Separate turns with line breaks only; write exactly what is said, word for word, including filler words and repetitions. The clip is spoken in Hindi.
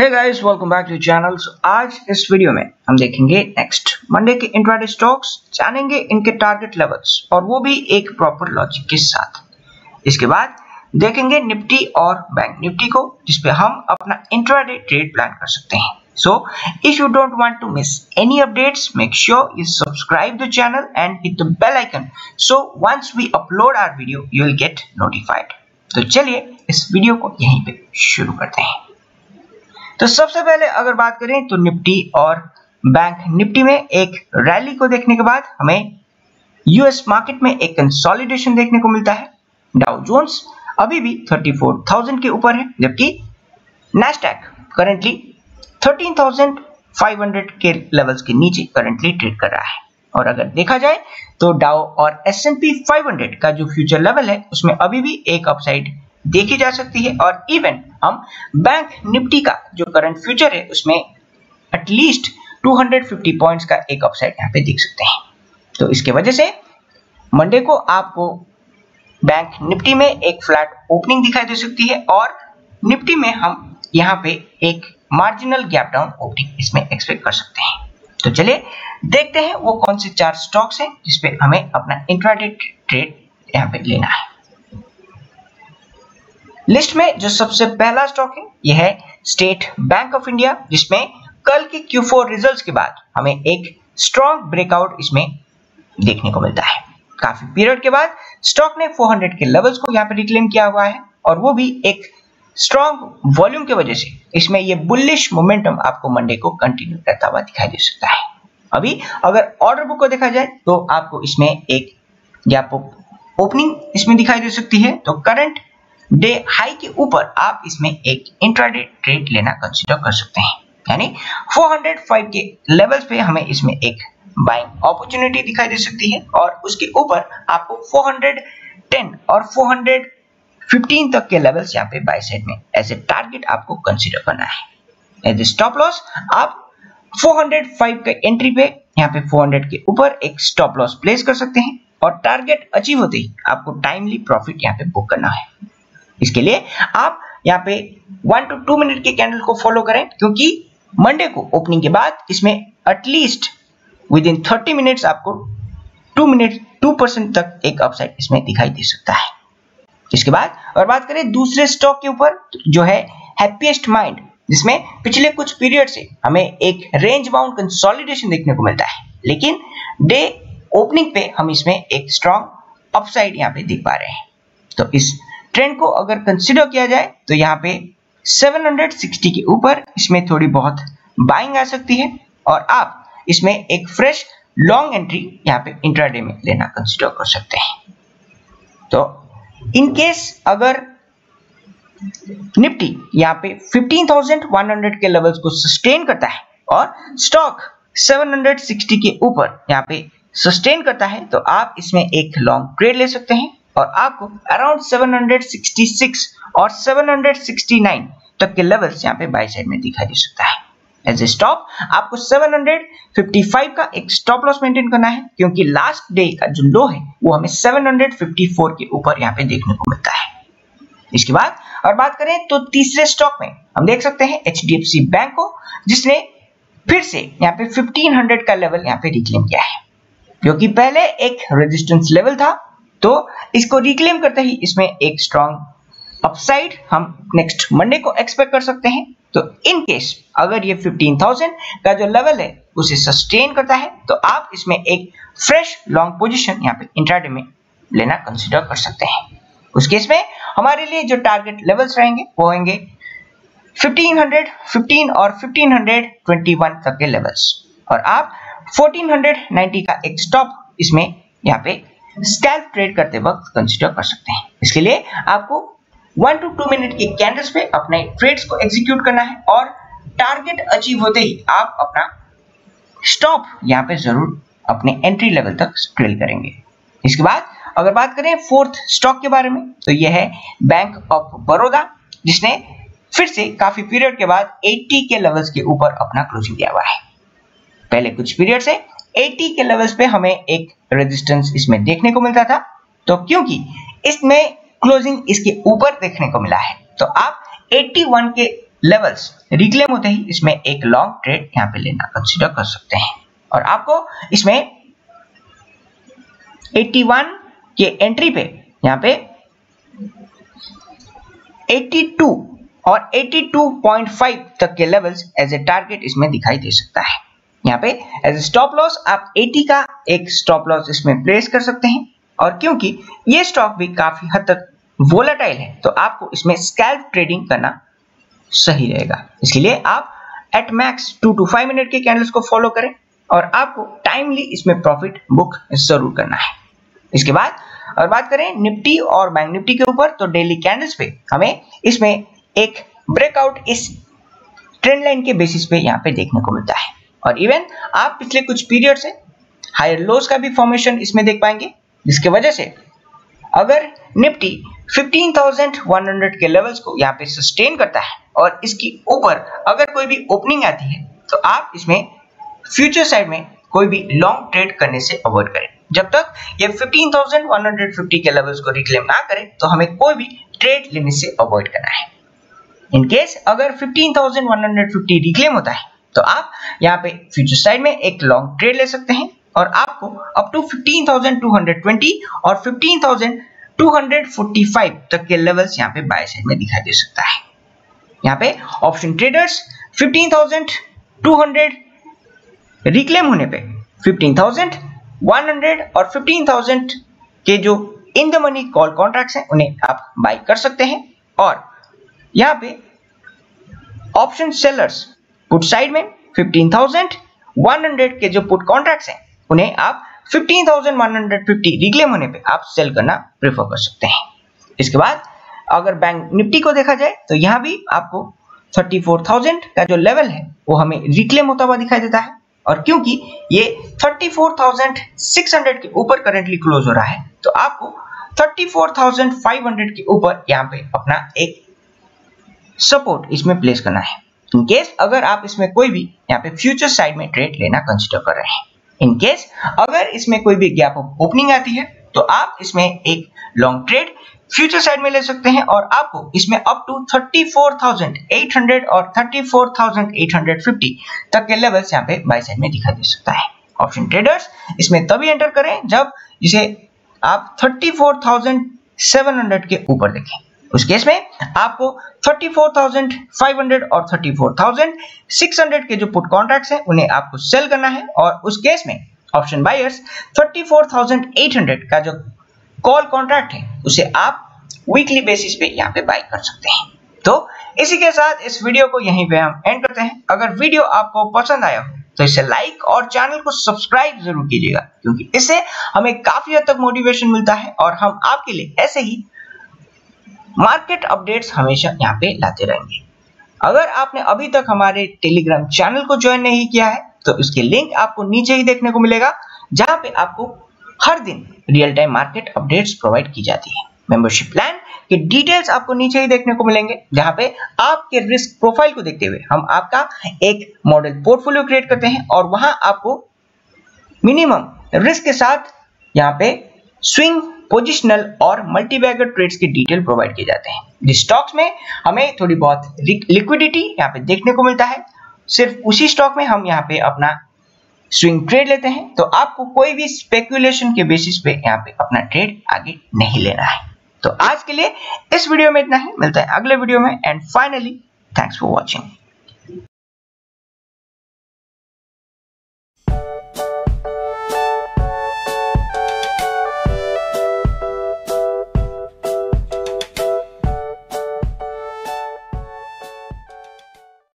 Hey guys, welcome back to channel. आज इस वीडियो में हम देखेंगे नेक्स्ट मंडे के इंट्राडे स्टॉक्स, जानेंगे इनके टारगेट लेवल्स और वो भी एक प्रॉपर लॉजिक के साथ। इसके बाद देखेंगे निफ्टी और बैंक निफ्टी को, जिसपे हम अपना इंट्राडे ट्रेड प्लान कर सकते हैं। So if you don't want to miss any updates, make sure you subscribe the channel and hit the bell icon, so once we upload our video you will get notified. तो चलिए इस वीडियो को यहीं पे शुरू करते हैं। तो सबसे पहले अगर बात करें तो निफ्टी और बैंक निफ्टी में एक रैली को देखने के बाद हमें यूएस मार्केट में एक कंसोलिडेशन देखने को मिलता है। डाउ जोन्स अभी भी चौंतीस हज़ार के ऊपर है, जबकि नैस्डैक करंटली तेरह हज़ार पाँच सौ के लेवल्स के नीचे करंटली ट्रेड कर रहा है। और अगर देखा जाए तो डाउ और एस एंड पी पाँच सौ का जो फ्यूचर लेवल है उसमें अभी भी एक अपसाइड देखी जा सकती है। और इवन हम बैंक निफ्टी का जो करंट फ्यूचर है उसमें एटलीस्ट दो सौ पचास पॉइंट्स का एक अपसाइड यहाँ पे देख सकते हैं। तो इसके वजह से मंडे को आपको बैंक निफ्टी में एक फ्लैट ओपनिंग दिखाई दे सकती है और निफ्टी में हम यहाँ पे एक मार्जिनल गैप डाउन ओपनिंग इसमें एक्सपेक्ट कर सकते हैं। तो चलिए देखते हैं वो कौन से चार स्टॉक्स हैं जिसपे हमें अपना इंट्राडे ट्रेड यहाँ पे लेना है। लिस्ट में जो सबसे पहला स्टॉक है यह है स्टेट बैंक ऑफ इंडिया, जिसमें कल के क्यू फोर रिजल्ट्स के बाद हमें एक स्ट्रॉन्ग ब्रेकआउट इसमें देखने को मिलता है। काफी पीरियड के बाद स्टॉक ने चार सौ के लेवल्स को यहाँ पे रिक्लेम किया हुआ है और वो भी एक स्ट्रॉन्ग वॉल्यूम की वजह से इसमें ये बुलिश मोमेंटम आपको मंडे को कंटिन्यू करता हुआ दिखाई दे सकता है। अभी अगर ऑर्डर बुक को देखा जाए तो आपको इसमें एक गैप ओपनिंग इसमें दिखाई दे सकती है। तो करंट डे हाई के ऊपर आप इसमें एक इंट्राडे ट्रेड लेना कंसीडर कर सकते हैं, यानी चार सौ पाँच के लेवल्स पे हमें इसमें एक बाइंग अपॉर्चुनिटी दिखाई दे सकती है और उसके ऊपर आपको चार सौ दस और चार सौ पंद्रह तक के लेवल्स यहाँ पे बाय साइड में एज ए टारगेट आपको कंसीडर करना है। एज ए स्टॉप लॉस आप चार सौ पाँच के एंट्री पे यहाँ पे चार सौ के ऊपर एक स्टॉप लॉस प्लेस कर सकते हैं और टारगेट अचीव होते ही आपको टाइमली प्रॉफिट यहाँ पे बुक करना है। इसके लिए आप यहाँ पे वन टू टू मिनट के कैंडल को फॉलो करें, क्योंकि मंडे को ओपनिंग के बाद इसमें एटलीस्ट विद इन तीस मिनट्स आपको टू मिनट टू परसेंट तक एक अपसाइड इसमें दिखाई दे सकता है। इसके बाद अगर बात करें दूसरे स्टॉक के ऊपर जो है हैप्पीएस्ट माइंड, जिसमें पिछले कुछ पीरियड से हमें एक रेंज बाउंड कंसोलिडेशन देखने को मिलता है, लेकिन डे ओपनिंग पे हम इसमें एक स्ट्रॉन्ग अपसाइड यहाँ पे दिख पा रहे हैं। तो इस ट्रेंड को अगर कंसीडर किया जाए तो यहाँ पे सात सौ साठ के ऊपर इसमें थोड़ी बहुत बाइंग आ सकती है और आप इसमें एक फ्रेश लॉन्ग एंट्री यहाँ पे इंट्राडे में लेना कंसीडर कर सकते हैं। तो इन केस अगर निफ्टी यहाँ पे पंद्रह हज़ार एक सौ के लेवल्स को सस्टेन करता है और स्टॉक सात सौ साठ के ऊपर यहाँ पे सस्टेन करता है तो आप इसमें एक लॉन्ग ट्रेड ले सकते हैं और आपको अराउंड सात सौ छियासठ और सात सौ उनहत्तर तक के लेवल्स यहाँ पे बाय साइड में दिखाई दे सकता है। एज ए स्टॉप आपको सात सौ पचपन का एक स्टॉप लॉस मेंटेन करना है, क्योंकि लास्ट डे का जो लो है वो हमें सात सौ चौवन के ऊपर यहाँ पे देखने को मिलता है। इसके बाद और बात करें तो तीसरे स्टॉक में हम देख सकते हैं H D F C bank को, जिसने फिर से यहाँ पे पंद्रह सौ का लेवल यहाँ पे रिक्लेम किया है, जो कि पहले एक रेजिस्टेंस लेवल था। तो इसको रिक्लेम करते ही इसमें एक स्ट्रॉन्ग अपसाइड हम नेक्स्ट मंडे को एक्सपेक्ट कर सकते हैं। तो इन केस अगर ये पंद्रह हज़ार का जो लेवल है उसे सस्टेन करता है तो आप इसमें एक फ्रेश लॉन्ग पोजीशन यहाँ पे इंट्राडे में लेना कंसीडर कर सकते हैं। उस केस में हमारे लिए जो टारगेट लेवल्स रहेंगे वो होंगे पंद्रह सौ पंद्रह और पंद्रह सौ इक्कीस तक के लेवल्स और आप चौदह सौ नब्बे का एक स्टॉप इसमें यहाँ पे स्कैल्प ट्रेड करते वक्त कंसीडर कर सकते हैं। इसके लिए आपको वन टू टू मिनट के कैंडल्स पे अपने ट्रेड्स को एग्जीक्यूट करना है और टारगेट अचीव होते ही आप अपना स्टॉप यहाँ पे जरूर अपने एंट्री लेवल तक ट्रेल करेंगे। इसके बाद अगर बात करें फोर्थ स्टॉक के बारे में तो यह है बैंक ऑफ बड़ौदा, जिसने फिर से काफी पीरियड के बाद अस्सी के लेवल्स के ऊपर अपना क्लोजिंग किया हुआ है। पहले कुछ पीरियड से अस्सी के लेवल्स पे हमें एक रेजिस्टेंस इसमें देखने को मिलता था, तो क्योंकि इसमें क्लोजिंग इसके ऊपर देखने को मिला है तो आप इक्यासी के लेवल्स रिक्लेम होते ही इसमें एक लॉन्ग ट्रेड यहाँ पे लेना कंसीडर कर सकते हैं। और आपको इसमें इक्यासी के एंट्री पे यहाँ पे बयासी और बयासी पॉइंट पाँच तक के लेवल्स एज ए टारगेट इसमें दिखाई दे सकता है। यहाँ पे एज ए स्टॉप लॉस आप अस्सी का एक स्टॉप लॉस इसमें प्लेस कर सकते हैं। और क्योंकि ये स्टॉक भी काफी हद तक वोलेटाइल है तो आपको इसमें स्कैल्प ट्रेडिंग करना सही रहेगा। इसके लिए आप at max two to five minute के कैंडल्स को फॉलो करें और आपको टाइमली इसमें प्रॉफिट बुक जरूर करना है। इसके बाद और बात करें निफ्टी और बैंक निफ्टी के ऊपर, तो डेली कैंडल्स पे हमें इसमें एक ब्रेकआउट इस ट्रेंड लाइन के बेसिस पे यहाँ पे देखने को मिलता है। और इवन आप पिछले कुछ पीरियड से हायर लोस का भी फॉर्मेशन इसमें देख पाएंगे, जिसके वजह से अगर निफ्टी पंद्रह हज़ार एक सौ के लेवल्स को यहाँ पे सस्टेन करता है और इसकी ऊपर अगर कोई भी ओपनिंग आती है तो आप इसमें फ्यूचर साइड में कोई भी लॉन्ग ट्रेड करने से अवॉइड करें। जब तक ये पंद्रह हज़ार एक सौ पचास के लेवल्स को रिक्लेम ना करें तो हमें कोई भी ट्रेड लेने से अवॉइड करना है। इन केस अगर पंद्रह हज़ार एक सौ पचास रिक्लेम होता है तो आप यहाँ पे फ्यूचर साइड में एक लॉन्ग ट्रेड ले सकते हैं और आपको अप टू पंद्रह हज़ार दो सौ बीस और पंद्रह हज़ार दो सौ पैंतालीस तक के लेवल्स यहाँ पे बाय साइड में दिखाई दे सकता है। यहाँ पे ऑप्शन ट्रेडर्स पंद्रह हज़ार दो सौ रिक्लेम होने पे पंद्रह हज़ार एक सौ और पंद्रह हज़ार के जो in the money call contracts हैं उन्हें आप बाय कर सकते हैं। और यहाँ पे ऑप्शन सेलर्स पुट साइड में पंद्रह हज़ार एक सौ के जो पुट कॉन्ट्रैक्ट्स हैं उन्हें आप पंद्रह हज़ार एक सौ पचास रिक्लेम होने पे आप सेल करना प्रेफर कर सकते हैं। इसके बाद अगर बैंक निफ्टी को देखा जाए तो यहाँ भी आपको चौंतीस हज़ार का जो लेवल है वो हमें रिक्लेम होता हुआ दिखाई देता है। और क्योंकि ये चौंतीस हज़ार छह सौ के ऊपर करंटली क्लोज हो रहा है तो आपको चौंतीस हज़ार पाँच सौ के ऊपर यहाँ पे अपना एक सपोर्ट इसमें प्लेस करना है। इन केस अगर आप इसमें कोई भी यहाँ पे फ्यूचर साइड में ट्रेड लेना कंसिडर कर रहे हैं। इन केस अगर इसमें कोई भी गैप ऑफ ओपनिंग आती है तो आप इसमें एक लॉन्ग ट्रेड फ्यूचर साइड में ले सकते हैं और आपको इसमें अप टू चौंतीस हज़ार आठ सौ और चौंतीस हज़ार आठ सौ पचास तक के लेवल्स यहाँ पे बाय साइड में दिखाई दे सकता है। ऑप्शन ट्रेडर्स इसमें तभी एंटर करें जब इसे आप चौंतीस हज़ार सात सौ के ऊपर देखें। उस केस में आपको चौंतीस हज़ार पाँच सौ और चौंतीस हज़ार छह सौ के जो पुट कॉन्ट्रैक्ट्स हैं उन्हें आपको सेल करना है और उस केस में ऑप्शन बायर्स चौंतीस हज़ार आठ सौ का जो कॉल कॉन्ट्रैक्ट है उसे आप वीकली बेसिस पे यहाँ पे बाय कर सकते हैं। तो इसी के साथ इस वीडियो को यहीं पे हम एंड करते हैं। अगर वीडियो आपको पसंद आया हो तो इसे लाइक और चैनल को सब्सक्राइब जरूर कीजिएगा, क्योंकि इससे हमें काफी हद तक मोटिवेशन मिलता है और हम आपके लिए ऐसे ही मार्केट अपडेट्स हमेशा यहाँ पे लाते रहेंगे। अगर आपने अभी तक हमारे टेलीग्राम चैनल को ज्वाइन नहीं किया है तो इसके लिंक आपको नीचे ही देखने को मिलेगा, जहां पे आपको हर दिन real time market updates provide की जाती है। मेंबरशिप प्लान के डिटेल्स आपको नीचे ही देखने को मिलेंगे, जहां पे आपके रिस्क प्रोफाइल को देखते हुए हम आपका एक मॉडल पोर्टफोलियो क्रिएट करते हैं और वहां आपको मिनिमम रिस्क के साथ यहाँ पे स्विंग, पोजिशनल और मल्टी बैगर ट्रेड्स के डिटेल प्रोवाइड किए जाते हैं। जिस स्टॉक्स में हमें थोड़ी बहुत लिक्विडिटी यहाँ पे देखने को मिलता है, सिर्फ उसी स्टॉक में हम यहाँ पे अपना स्विंग ट्रेड लेते हैं। तो आपको कोई भी स्पेकुलेशन के बेसिस पे यहाँ पे अपना ट्रेड आगे नहीं लेना है। तो आज के लिए इस वीडियो में इतना ही, मिलता है अगले वीडियो में। And finally thanks for watching.